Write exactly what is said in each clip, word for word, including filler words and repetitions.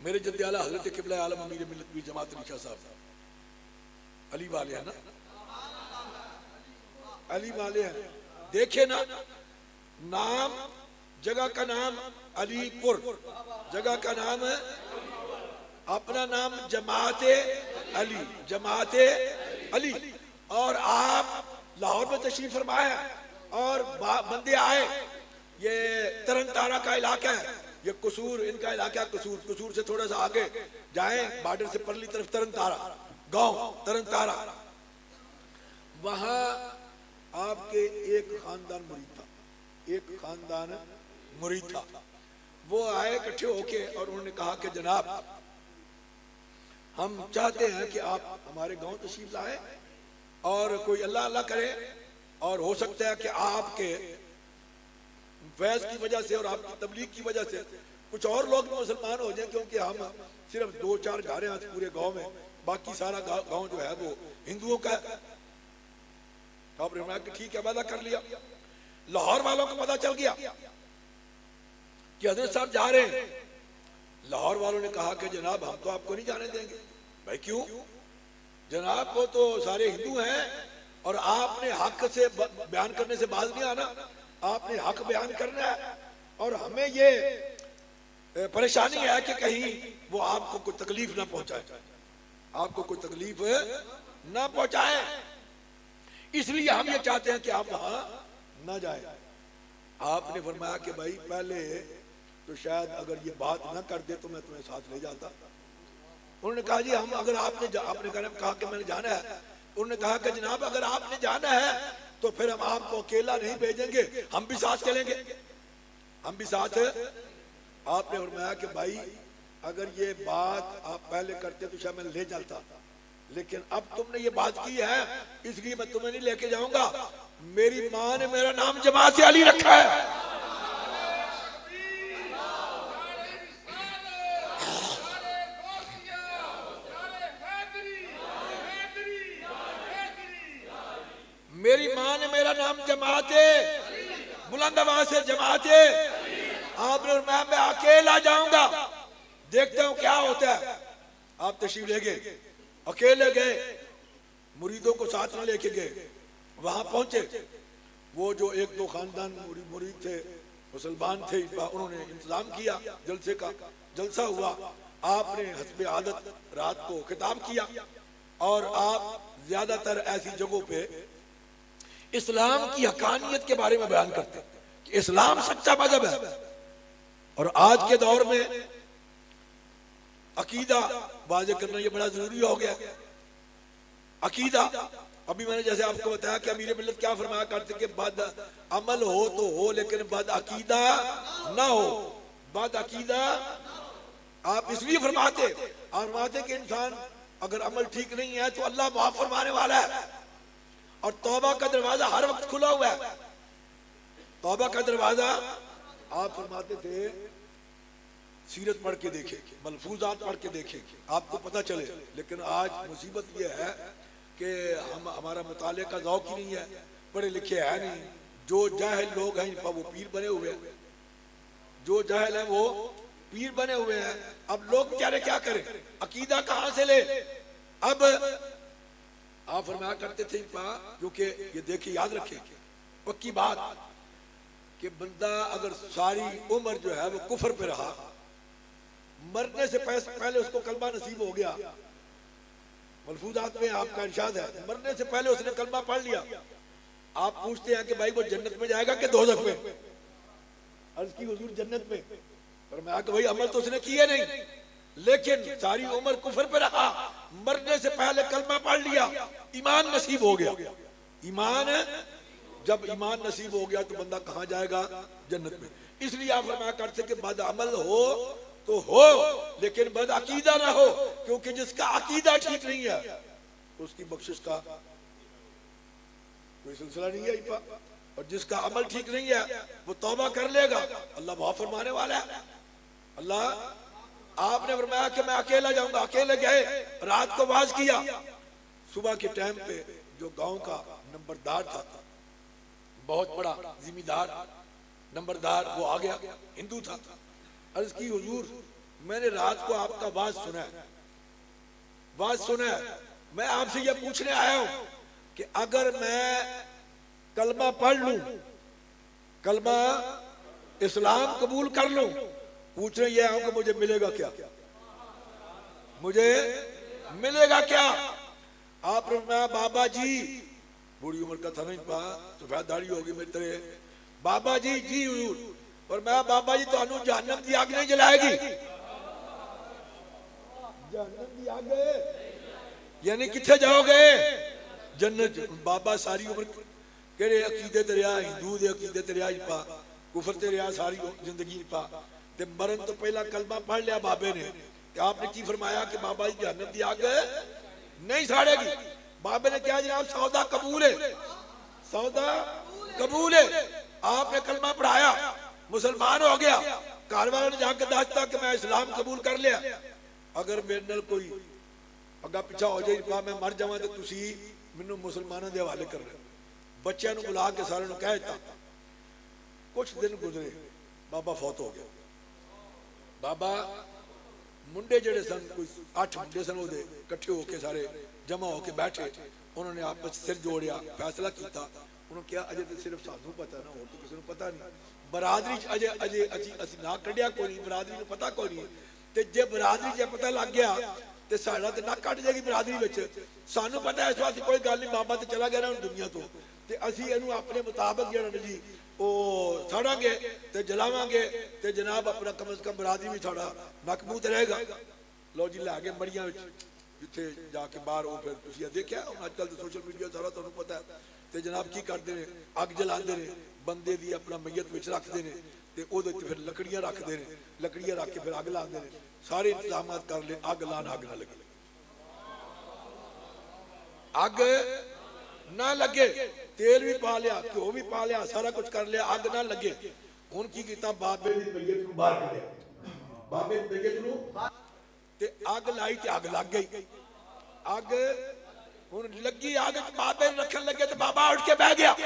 میرے جد اعلیٰ حضرت قبلہ عالم امیر ملت پیر جماعت علی شاہ صاحب علی والے ہیں نا، علی والے ہیں. دیکھیں نا، نام جگہ کا نام علی پور، جگہ کا نام ہے اپنا نام جماعت علی، جماعت علی. اور آپ لاہور میں تشریف فرمایا اور بندے آئے. یہ ترن تارا کا علاقہ ہے، یہ قصور ان کا علاقہ ہے. قصور قصور سے تھوڑا سا آگے جائیں، بارڈر سے پرلی طرف ترن تارا گاؤں، ترن تارا. وہاں آپ کے ایک خاندان مرید تھا، ایک خاندان مرید تھا. وہ آئے اکٹھے ہو کے اور انہوں نے کہا کہ جناب ہم چاہتے ہیں کہ آپ ہمارے گاؤں تشریف لائیں اور کوئی اللہ اللہ کرے، اور ہو سکتا ہے کہ آپ کے فیض کی وجہ سے اور آپ کی تبلیغ کی وجہ سے کچھ اور لوگ مسلمان ہو جائیں، کیونکہ ہم صرف دو چار گھر ہیں پورے گاؤں میں، باقی سارا گاؤں جو ہے وہ ہندوؤں کا ہے. آپ نے فرمایا کہ ٹھیک ہے، وعدہ کر لیا. لاہور والوں کو پتہ چل گیا کہ حضرت صاحب جا رہے ہیں. لاہور والوں نے کہا کہ جناب ہم تو آپ کو نہیں جانے دیں گے. بھائی کیوں؟ جناب وہ تو سارے ہندو ہیں اور آپ نے حق سے بیان کرنے سے باز نہیں آنا، آپ نے حق بیان کرنا ہے، اور ہمیں یہ پریشانی ہے کہ کہیں وہ آپ کو کوئی تکلیف نہ پہنچائے، آپ کو کوئی تکلیف نہ پہنچائے، اس لیے ہم یہ چاہتے ہیں کہ آپ وہاں نہ جائیں. آپ نے فرمایا کہ بھائی پہلے تو شاید اگر یہ بات نہ کر دے تو میں تمہیں ساتھ لے جاتا. انہوں نے کہا جی ہم اگر آپ نے آپ نے کہا کہ میں نے جانا ہے، انہوں نے کہا کہ جناب اگر آپ نے جانا ہے تو پھر ہم آپ کو اکیلا نہیں بھیجیں گے، ہم بھی ساتھ چلیں گے، ہم بھی ساتھ. آپ نے فرمایا کہ بھائی اگر یہ بات آپ پہلے کرتے تو شاید میں لے جاتا، لیکن اب تم نے یہ بات کی ہے اس لیے میں تمہیں نہیں لے کے جاؤں گا. میری ماں نے میرا نام جماعت علی رکھا ہے. میری ماں نے میرا نام جماعت بلند آواز سے جماعت. آپ نے فرمایا میں اکیلا جاؤں گا، دیکھتا ہوں کیا ہوتا ہے. آپ تشریف لے گئے، اکیلے گئے، مریدوں کو ساتھ نہ لے کے گئے. وہاں پہنچے، وہ جو ایک دو خاندان مرید تھے مسلمان تھے، انہوں نے انتظام کیا جلسے کا. جلسہ ہوا، آپ نے حسب عادت رات کو خطاب کیا اور آپ زیادہ تر ایسی جگہوں پہ اسلام کی حقانیت کے بارے میں بیان کرتے کہ اسلام سچا مذہب ہے. اور آج کے دور میں عقیدہ واضح کرنا یہ بڑا ضروری ہو گیا. عقیدہ ابھی میں نے جیسے آپ کو بتایا کہ امیر ملت کیا فرمایا کرتے کہ بد عمل ہو تو ہو لیکن بد عقیدہ نہ ہو. بد عقیدہ آپ اس لیے فرماتے اور فرماتے کہ انسان اگر عمل ٹھیک نہیں ہے تو اللہ معاف فرمانے والا ہے اور توبہ کا دروازہ ہر وقت کھلا ہوا ہے. توبہ کا دروازہ آپ فرماتے تھے سیرت پڑھ کے دیکھیں، ملفوظات پڑھ کے دیکھیں، آپ کو پتہ چلے. لیکن آج مصیبت یہ ہے کہ ہم ہمارا مطالعے کا ذوق ہی نہیں ہے، پڑھے لکھے ہے نہیں. جو جاہل لوگ ہیں وہ پیر بنے ہوئے ہیں، جو جاہل ہیں وہ پیر بنے ہوئے ہیں. اب لوگ بیچارے کیا کریں، عقیدہ کہاں سے لے؟ اب آپ فرمایا کرتے تھے کیونکہ یہ دیکھیں یاد رکھیں پکی بات کہ بندہ اگر ساری عمر جو ہے وہ کفر پہ رہا، مرنے سے پہلے اس کو کلمہ نصیب ہو گیا. ملفوظات میں آپ کا ارشاد ہے مرنے سے پہلے اس نے کلمہ پڑھ لیا. آپ پوچھتے ہیں کہ بھائی وہ جنت میں جائے گا کہ دوزخ میں؟ عرض کی حضور جنت میں. فرمایا کہ بھائی عمل تو اس نے کیے نہیں لیکن ساری عمر کفر پہ رہا، مرنے سے پہلے کلمہ پڑھ لیا، ایمان نصیب ہو گیا. ایمان جب ایمان نصیب ہو گیا تو بندہ کہاں جائے گا؟ جنت میں. اس لیے آپ فرمایا کرتے کہ بد عمل ہو تو ہو لیکن بد عقیدہ نہ ہو، کیونکہ جس کا عقیدہ ٹھیک نہیں ہے اس کی بخشش کا کوئی سلسلہ نہیں ہے. اور جس کا عمل ٹھیک نہیں ہے وہ توبہ کر لے گا، اللہ معاف فرمانے والا ہے. اللہ آپ نے فرمایا کہ میں اکیلا جاؤں گا. اکیلے گئے، رات کو واز کیا. صبح کے ٹائم پہ جو گاؤں کا نمبردار تھا، بہت بڑا ذمہ دار نمبردار، وہ آ گیا، ہندو تھا. عرض کی حضور میں نے رات کو آپ کا واز سنا ہے واز سنا ہے میں آپ سے یہ پوچھنے آیا ہوں کہ اگر میں کلمہ پڑھ لوں کلمہ اسلام قبول کر لوں پوچھنے یہ آؤں کہ مجھے ملے گا کیا مجھے ملے گا کیا آپ نے فرمایا بابا جی بڑی عمر کا تھا نہیں پا سفید داڑھی ہوگی میری طرح بابا جی جی حضور اور میں بابا جی تو انہوں جہنم دی آگ نہیں جلائے گی جہنم دی آگ یعنی کتھے جاؤ گے جنت بابا ساری عمر کہڑے عقیدے تے رہا ہندو دے عقیدے تے رہا ہی پا کفر تے رہا ساری زندگی پا تے مرن تو پہلا کلمہ پڑھ لیا بابے نے کہ آپ نے کی فرمایا کہ بابا جی جہنم دی آگ نہیں ساڑے گی بابے نے کیا جناب سودا قبول ہے سودا قبول ہے آپ نے کلمہ پڑھایا مسلمان ہو گیا کاروالا نے جا کے داشتا کہ میں اسلام قبول کر لیا اگر میرے نال کوئی اگا پیچھا ہو جائے پا میں مر جاؤں تو تسی منو مسلمانوں دے حوالے کر رہے بچیاں نو بلا کے سارے نو کہتا کچھ دن گزرے بابا فوت ہو گیا بابا منڈے جڑے سن کوئی آٹھ منڈے سن ہو دے کٹھے ہو کے سارے جمع ہو کے بیٹھے انہوں نے آپ سر جوڑیا فیصلہ کیتا انہوں کیا اجے تو صرف ساتھوں پتہ نہ ہو تو کسی نے پتہ نہیں برادری اجے اجے اسی اسی نہ کڈیا کوئی نہیں برادری کو پتہ کوئی نہیں تے جے برادری جے پتہ لگ گیا تے ساڈا تے نہ کٹ جائے گی برادری وچ سانو پتہ ہے اس واسطے کوئی گل نہیں بابا تے چلا گیا نا دنیا تو تے اسی اینو اپنے مطابق جڑا جی او ساڑاں گے تے جلاواں گے تے جناب اپنا کم از کم برادری بھی ساڑا مقبوط رہے گا لو جی لا کے مڑیاں وچ جتھے جا کے باہر ہو پھر تسی دیکھیا اج کل تے سوشل میڈیا سارا تانوں پتہ ہے تے جناب کی کردے نے اگ جلاندے نے بندے دی اپنا میت وچ رکھدے نے تے او دے پھر لکڑیاں رکھدے نے لکڑیاں رکھ کے پھر اگ لاندے نے سارے انتظامات کر لے اگ لان اگ نہ لگے اگ نہ لگے تیل بھی پا لیا گھیو بھی پا لیا سارا کچھ کر لیا اگ نہ لگے ہن کی کیتا بابے دی میت نوں باہر کڈیا بابے دی میت نوں تے اگ لائی تے اگ لگ گئی اگ ہن لگی اگ بابے رکھن لگے تے بابا اٹھ کے بیٹھ گیا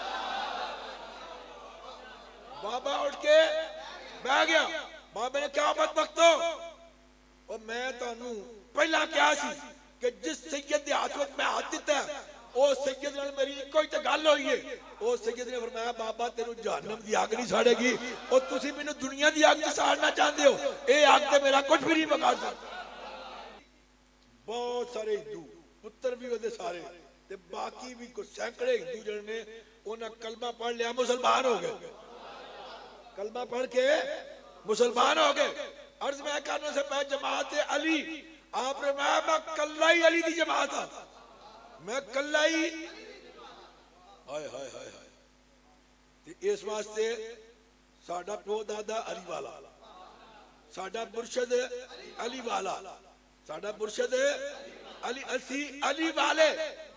بابا اٹھ کے بیٹھ گیا بابے نے کیا بدبختو اور میں تانوں پہلا کیا سی کہ جس سید دے ہاتھ وچ میں ہاتھ دیتا ہے او سید نال میری کوئی تے گل ہوئی ہے او سید نے فرمایا بابا تینوں جہنم دی آگ نہیں ساڑے گی اور تسی مینوں دنیا دی آگ تے ساڑنا چاہندے ہو اے آگ تے میرا کچھ بھی نہیں بگاڑ سکتا بہت سارے ہندو پتر بھی ہوتے سارے تے باقی بھی کچھ سینکڑے ہندو جڑے نے انہاں کلمہ پڑھ لیا مسلمان ہو گئے کلمہ پڑھ کے مسلمان ہو گئے عرض میں کرنے سے میں جماعت علی آپ نے میں میں کلائی علی دی جماعت ہاں میں کلائی ہائے ہائے ہائے ہائے اس واسطے ساڈا پیو دادا علی والا ساڈا مرشد علی والا ساڈا مرشد علی اسی علی والے